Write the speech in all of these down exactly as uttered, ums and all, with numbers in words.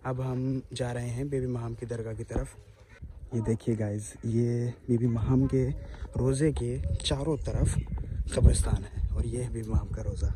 अब हम जा रहे हैं बीबी महाम की दरगाह की तरफ। ये देखिए गाइस, ये बीबी महाम के रोज़े के चारों तरफ कब्रिस्तान है और ये है बीबी महाम का रोज़ा।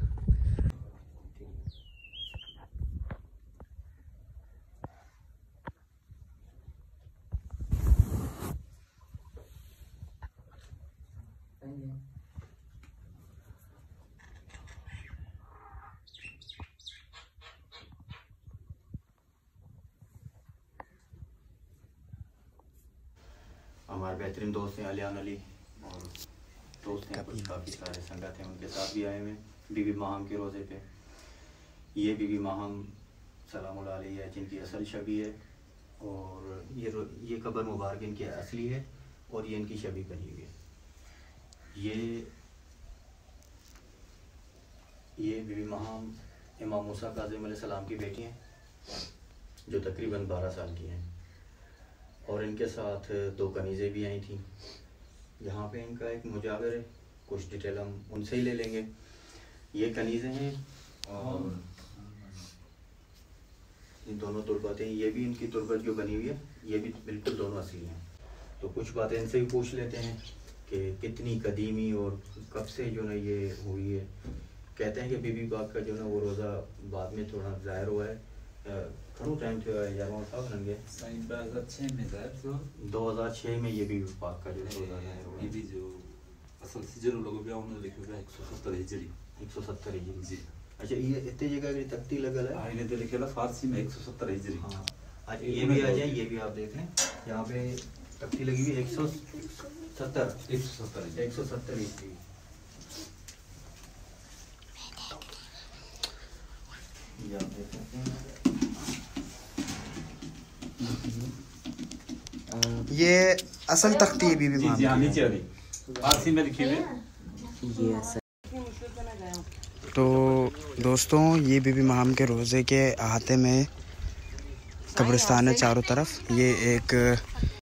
हमारे बेहतरीन दोस्त हैं अलियान अली और दोस्त हैं कुछ काफ़ी सारे संगत हैं, उनके साथ भी आए हुए बीबी महाम के रोज़े पे। ये बीबी महाम सलामुल अलैहा है जिनकी असल शबी है और ये ये कब्र मुबारक इनकी असली है और ये इनकी शबी बनी हुई है। ये ये बीबी महाम इमाम मूसा काज़िम अलैहिस्सलाम की बेटी हैं जो तकरीबन बारह साल की हैं और इनके साथ दो कनीज़ें भी आई थी। यहाँ पे इनका एक मुजावर है, कुछ डिटेल हम उनसे ही ले लेंगे। ये कनीज़ें हैं और ये दोनों तुरबतें, ये भी इनकी तुरबत जो बनी हुई है ये भी बिल्कुल दोनों असली हैं। तो कुछ बातें इनसे भी पूछ लेते हैं कि कितनी कदीमी और कब से जो ना ये हुई है। कहते हैं कि बीबी पाक का जो ना वो रोज़ा बाद में थोड़ा ज़ाहिर हुआ है। घणो टाइम थियो है यार, साहब नंगे साईं दो हज़ार छह में ज़ाहिर थियो। दो हज़ार छह में ये बीबी पाक का जो रोज़ा ज़ाहिर हुआ। ये भी जो असल सिजरो लोग भी उन्होंने लिखा है एक सौ सत्तर हिजरी एक सौ सत्तर हिजरी जी। अच्छा, ये इतने जगह की तख्ती लगल है। हाँ, इन्हें तो लिखे फारसी में एक सौ सत्तर हिजरी। हाँ, आज ये भी आ जाए, ये भी आप देख लें, यहाँ पे तख्ती लगी हुई एक सौ सत्तर एक सौ सत्तर एक सौ सत्तर हिजरी। ये आप देख सकते हैं, ये असल तख्ती है बीबी महाम जी। हाँ, की। नीचे वाली फारसी में लिखी हुई ये असल। तो दोस्तों, ये बीबी महाम के रोज़े के अहाते में कब्रिस्तान है चारों तरफ। ये एक